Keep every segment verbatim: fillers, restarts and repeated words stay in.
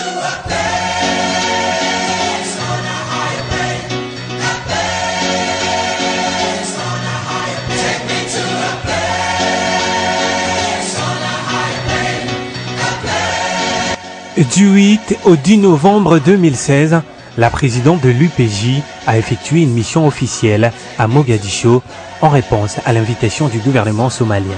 Du huit au dix novembre deux mille seize, la présidente de l'U P J a effectué une mission officielle à Mogadiscio en réponse à l'invitation du gouvernement somalien.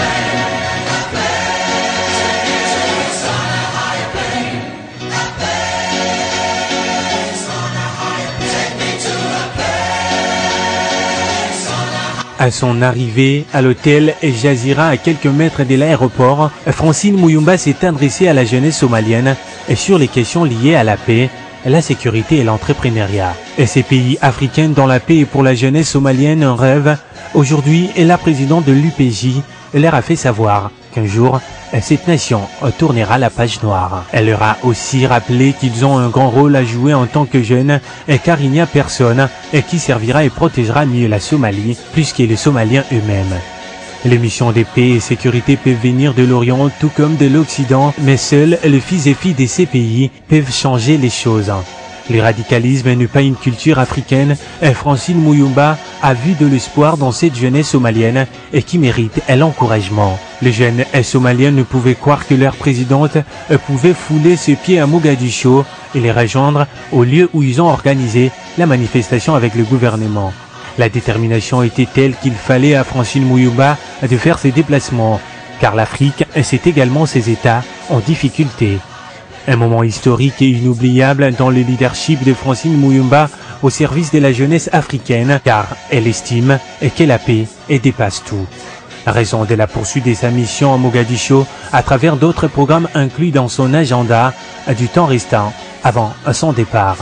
À son arrivée à l'hôtel Jazira à quelques mètres de l'aéroport, Francine Muyumba s'est adressée à la jeunesse somalienne sur les questions liées à la paix, la sécurité et l'entrepreneuriat. Et ces pays africains dont la paix est pour la jeunesse somalienne un rêve, aujourd'hui la présidente de l'U P J leur a fait savoir qu'un jour, cette nation tournera la page noire. Elle leur a aussi rappelé qu'ils ont un grand rôle à jouer en tant que jeunes, car il n'y a personne qui servira et protégera mieux la Somalie, plus que les Somaliens eux-mêmes. Les missions de paix et sécurité peuvent venir de l'Orient tout comme de l'Occident, mais seuls les fils et filles de ces pays peuvent changer les choses. Le radicalisme n'est pas une culture africaine et Francine Muyumba a vu de l'espoir dans cette jeunesse somalienne et qui mérite l'encouragement. Les jeunes somaliens ne pouvaient croire que leur présidente pouvait fouler ses pieds à Mogadiscio et les rejoindre au lieu où ils ont organisé la manifestation avec le gouvernement. La détermination était telle qu'il fallait à Francine Muyumba de faire ses déplacements, car l'Afrique, c'est également ses États en difficulté. Un moment historique et inoubliable dans le leadership de Francine Muyumba au service de la jeunesse africaine, car elle estime que la paix dépasse tout. Raison de la poursuite de sa mission à Mogadiscio à travers d'autres programmes inclus dans son agenda du temps restant avant son départ.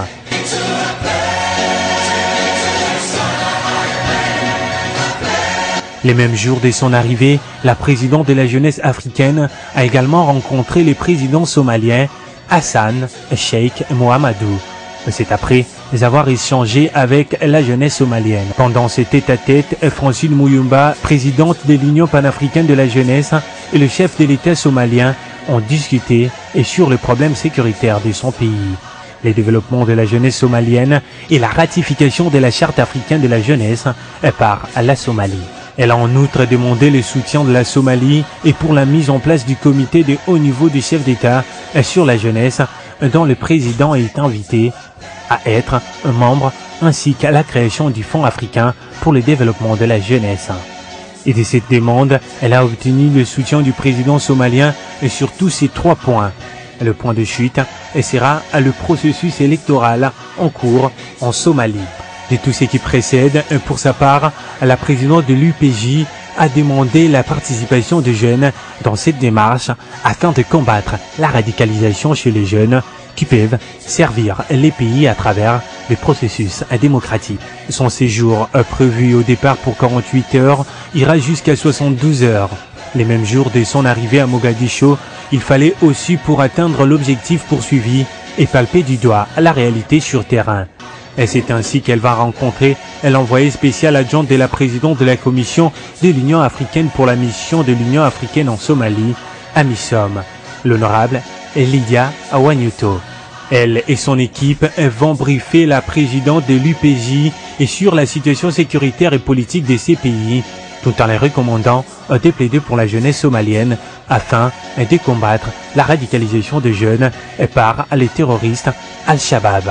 Les mêmes jours de son arrivée, la présidente de la jeunesse africaine a également rencontré les présidents somaliens Hassan Sheikh Mohamedou. C'est après avoir échangé avec la jeunesse somalienne. Pendant cet tête-à-tête, Francine Muyumba, présidente de l'Union panafricaine de la jeunesse, et le chef de l'État somalien ont discuté sur le problème sécuritaire de son pays, le développement de la jeunesse somalienne et la ratification de la Charte africaine de la jeunesse par la Somalie. Elle a en outre demandé le soutien de la Somalie et pour la mise en place du comité de haut niveau du chef d'État sur la jeunesse, dont le président est invité à être un membre, ainsi qu'à la création du Fonds africain pour le développement de la jeunesse. Et de cette demande, elle a obtenu le soutien du président somalien sur tous ces trois points. Le point de chute sera le processus électoral en cours en Somalie. De tout ce qui précède, pour sa part, la présidente de l'U P J a demandé la participation des jeunes dans cette démarche afin de combattre la radicalisation chez les jeunes qui peuvent servir les pays à travers le processus démocratique. Son séjour prévu au départ pour quarante-huit heures ira jusqu'à soixante-douze heures. Les mêmes jours de son arrivée à Mogadiscio, il fallait aussi pour atteindre l'objectif poursuivi et palper du doigt la réalité sur terrain. Et c'est ainsi qu'elle va rencontrer l'envoyé spécial adjoint de la présidente de la commission de l'Union africaine pour la mission de l'Union africaine en Somalie, AMISOM, l'honorable Lydia Awanyuto. Elle et son équipe vont briefer la présidente de l'U P J et sur la situation sécuritaire et politique de ces pays, tout en les recommandant de plaider pour la jeunesse somalienne afin de combattre la radicalisation des jeunes par les terroristes Al-Shabaab.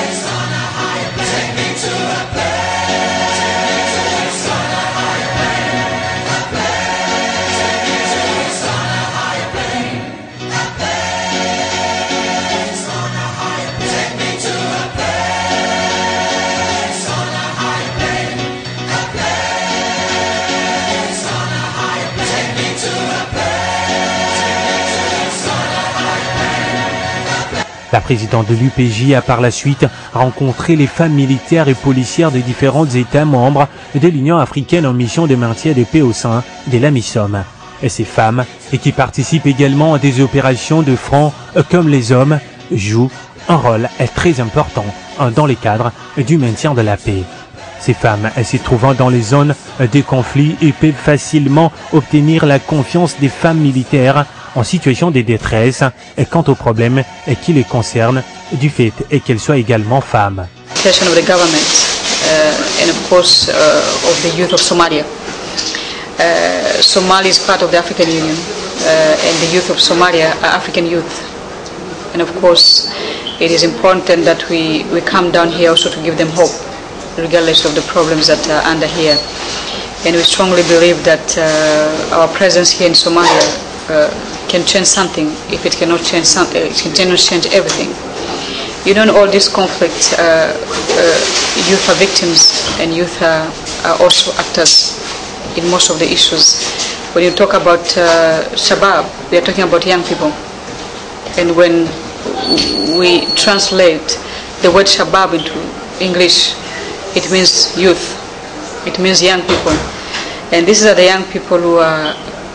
La présidente de l'U P J a par la suite rencontré les femmes militaires et policières des différents États membres de l'Union africaine en mission de maintien de paix au sein de l'AMISOM. Et ces femmes, et qui participent également à des opérations de front comme les hommes, jouent un rôle très important dans le cadre du maintien de la paix. Ces femmes se trouvant dans les zones de conflit et peuvent facilement obtenir la confiance des femmes militaires en situation de détresse quant aux problèmes qui les concernent du fait qu'elles soient également femmes. Of the government uh, and of course uh, of the youth of Somalia. Uh, Somalia is part of the African Union uh, and the youth of Somalia are African youth. And of course it is important that we, we come down here also to give them hope, regardless of the problems that are under here. And we strongly believe that uh, our presence here in Somalia uh, can change something. If it cannot change something, it cannot change everything. You know, in all this conflict, uh, uh, youth are victims and youth are, are also actors in most of the issues. When you talk about uh, Shabab, we are talking about young people. And when we translate the word Shabab into English, it means youth. It means young people. And these are the young people who are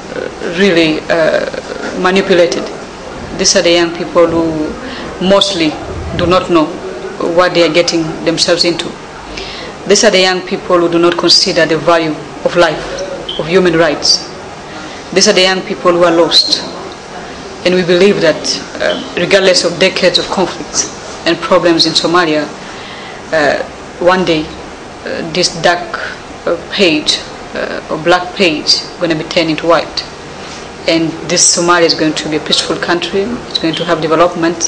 really uh, manipulated. These are the young people who mostly do not know what they are getting themselves into. These are the young people who do not consider the value of life, of human rights. These are the young people who are lost. And we believe that uh, regardless of decades of conflicts and problems in Somalia, uh, one day uh, this dark uh, page uh, or black page is going to be turned into white. And this Somalia is going to be a peaceful country. It's going to have development.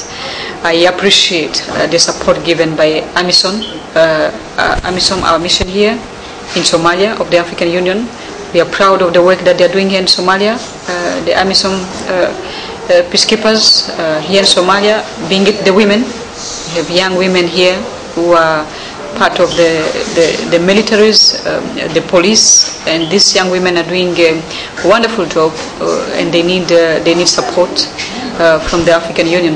I appreciate uh, the support given by AMISOM, uh, uh, AMISOM, our mission here in Somalia of the African Union. We are proud of the work that they are doing here in Somalia. Uh, the AMISOM uh, uh, peacekeepers uh, here in Somalia, being it the women. We have young women here who are part of the, the, the militaries, um, the police, and these young women are doing a wonderful job uh, and they need, uh, they need support uh, from the African Union.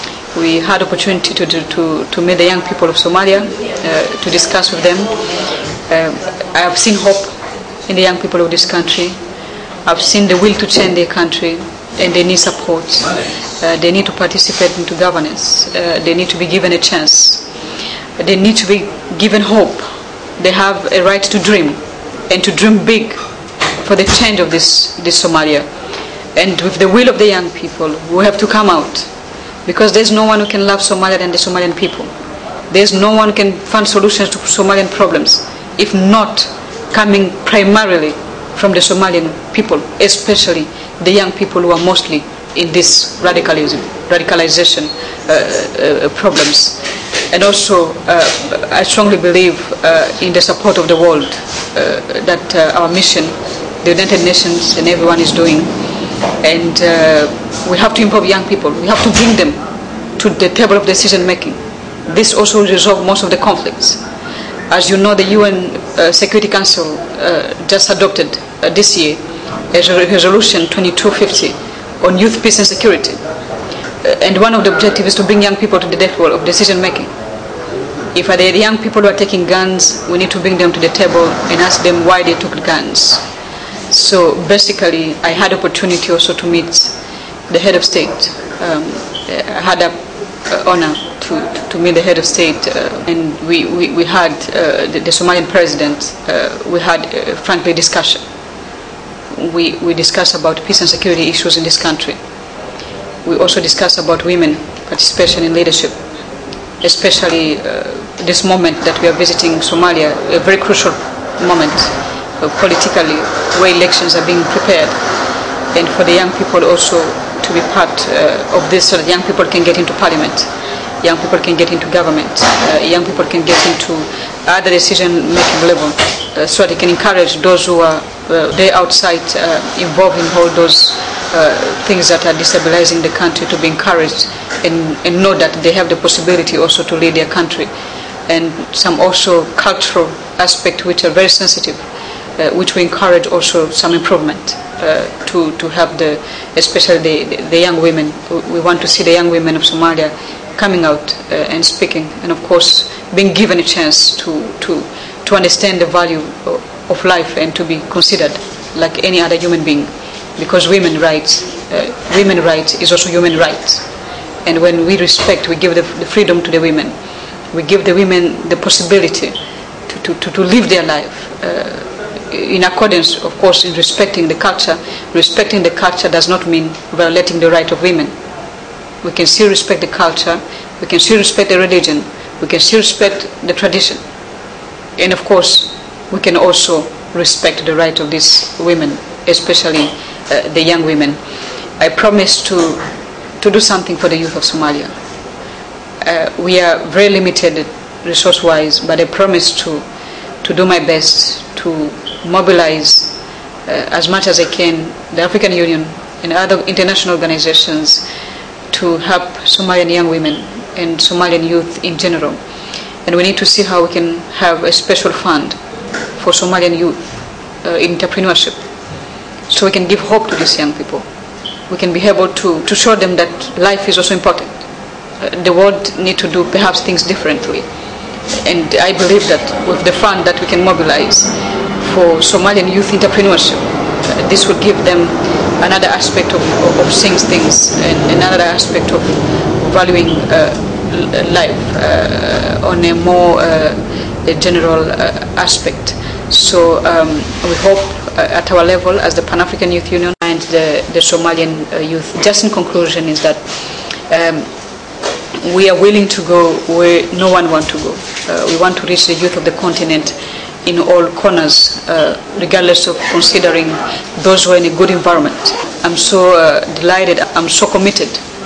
We had opportunity to, to, to meet the young people of Somalia, uh, to discuss with them. Uh, I have seen hope in the young people of this country. I've seen the will to change their country and they need support. Uh, they need to participate into governance. Uh, they need to be given a chance. They need to be given hope. They have a right to dream and to dream big for the change of this, this Somalia. And with the will of the young people, we have to come out, because there's no one who can love Somalia than the Somalian people. There's no one who can find solutions to Somalian problems if not coming primarily from the Somalian people, especially the young people who are mostly in this radicalism, radicalization uh, uh, problems. And also, uh, I strongly believe uh, in the support of the world uh, that uh, our mission, the United Nations and everyone is doing. And uh, we have to involve young people. We have to bring them to the table of decision making. This also will resolve most of the conflicts. As you know, the U N uh, Security Council uh, just adopted uh, this year a resolution twenty-two fifty on youth, peace and security. Uh, and one of the objectives is to bring young people to the table of decision making. If there are young people who are taking guns, we need to bring them to the table and ask them why they took guns. So basically, I had opportunity also to meet the head of state. Um, I had a uh, honor to, to meet the head of state, uh, and we, we, we had uh, the, the Somalian president. Uh, we had uh, frankly discussion. We, we discussed about peace and security issues in this country. We also discussed about women participation in leadership, especially uh, this moment that we are visiting Somalia, a very crucial moment uh, politically, where elections are being prepared, and for the young people also to be part uh, of this, so that young people can get into parliament, young people can get into government, uh, young people can get into other decision-making level, uh, so they can encourage those who are uh, there outside uh, involved in all those uh, things that are destabilizing the country to be encouraged and, and know that they have the possibility also to lead their country. And some also cultural aspects which are very sensitive, uh, which we encourage also some improvement uh, to, to have the, especially the, the, the young women. We want to see the young women of Somalia coming out uh, and speaking, and of course being given a chance to, to, to understand the value of life and to be considered like any other human being, because women rights, uh, women rights is also human rights. And when we respect, we give the, the freedom to the women, we give the women the possibility to, to, to live their life uh, in accordance, of course, in respecting the culture. Respecting the culture does not mean violating the right of women. We can still respect the culture, we can still respect the religion, we can still respect the tradition. And of course, we can also respect the right of these women, especially uh, the young women. I promise to, to do something for the youth of Somalia. Uh, we are very limited resource-wise, but I promise to, to do my best to mobilize uh, as much as I can the African Union and other international organizations to help Somalian young women and Somalian youth in general. And we need to see how we can have a special fund for Somalian youth uh, in entrepreneurship, so we can give hope to these young people. We can be able to, to show them that life is also important. Uh, the world needs to do perhaps things differently. And I believe that with the fund that we can mobilize for Somalian youth entrepreneurship, uh, this will give them another aspect of, of, of seeing things and another aspect of valuing uh, life uh, on a more uh, a general uh, aspect. So um, we hope uh, at our level as the Pan-African Youth Union and the, the Somalian uh, youth, just in conclusion, is that um, we are willing to go where no one wants to go. Uh, we want to reach the youth of the continent in all corners, uh, regardless of considering those who are in a good environment. I'm so uh, delighted, I'm so committed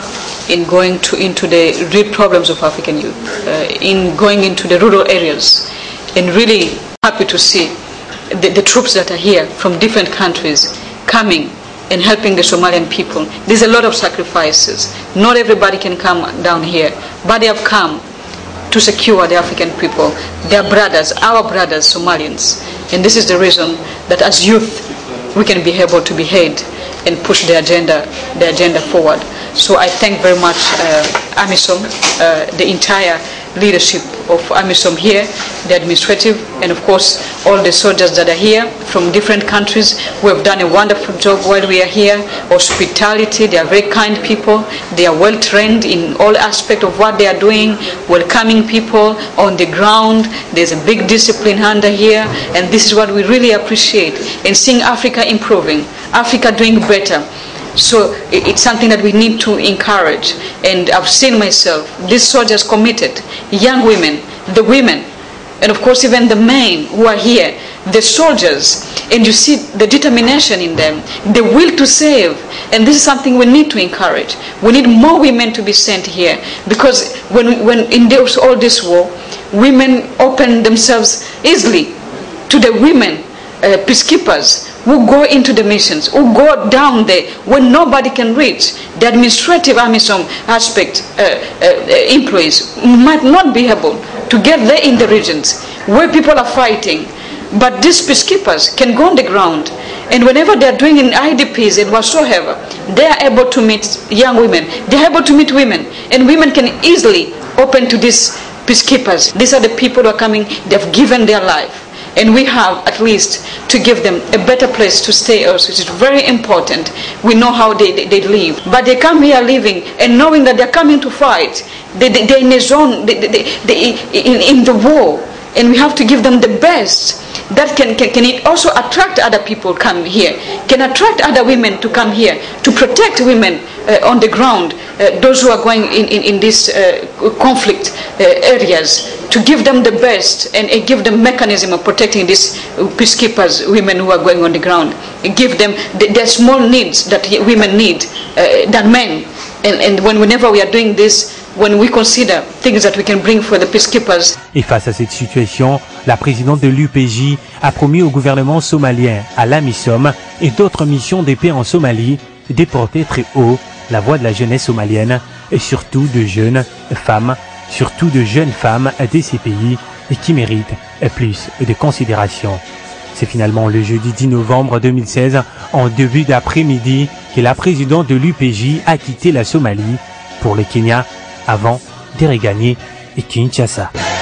in going to, into the real problems of African youth, uh, in going into the rural areas, and really happy to see the, the troops that are here from different countries coming and helping the Somalian people. There's a lot of sacrifices. Not everybody can come down here, but they have come to secure the African people, their brothers, our brothers, Somalians. And this is the reason that as youth, we can be able to behead and push the agenda, the agenda forward. So I thank very much uh, AMISOM, uh, the entire leadership of AMISOM here, the administrative, and of course all the soldiers that are here from different countries who have done a wonderful job while we are here. Hospitality, they are very kind people, they are well trained in all aspects of what they are doing, welcoming people on the ground. There's a big discipline under here, and this is what we really appreciate, and seeing Africa improving, Africa doing better. So it's something that we need to encourage. And I've seen myself, these soldiers committed, young women, the women, and of course even the men who are here, the soldiers, and you see the determination in them, the will to save. And this is something we need to encourage. We need more women to be sent here, because when, when in this, all this war, women open themselves easily to the women, uh, peacekeepers, who go into the missions, who go down there when nobody can reach. The administrative AMISOM aspect uh, uh, employees might not be able to get there in the regions where people are fighting. But these peacekeepers can go on the ground, and whenever they're doing in I D Ps and whatsoever, they are able to meet young women, they're able to meet women, and women can easily open to these peacekeepers. These are the people who are coming, they've given their life. And we have at least to give them a better place to stay also, which is very important. We know how they, they, they live. But they come here living and knowing that they're coming to fight. They, they, they're in a zone, they, they, they, in, in the war. And we have to give them the best. That can, can, can it also attract other people come here, can attract other women to come here, to protect women uh, on the ground, uh, those who are going in, in, in these uh, conflict uh, areas, to give them the best and, and give them mechanism of protecting these peacekeepers, women who are going on the ground, and give them the, their small needs that women need uh, than men. And, and when, whenever we are doing this, when we consider things that we can bring for the peacekeepers. Et face à cette situation, la présidente de l'U P J a promis au gouvernement somalien, à l'AMISOM et d'autres missions de paix en Somalie de porter très haut la voix de la jeunesse somalienne et surtout de jeunes femmes, surtout de jeunes femmes de ces pays et qui méritent plus de considération. C'est finalement le jeudi dix novembre deux mille seize, en début d'après-midi, que la présidente de l'U P J a quitté la Somalie pour le Kenya avant de regagner Kinshasa.